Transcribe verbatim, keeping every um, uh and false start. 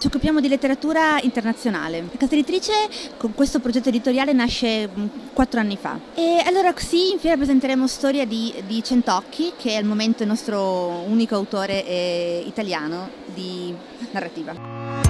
Ci occupiamo di letteratura internazionale. La casa editrice con questo progetto editoriale nasce mm, quattro anni fa. E allora sì, in fiera presenteremo Storia di, di Centocchi, che è al momento il nostro unico autore eh, italiano di narrativa.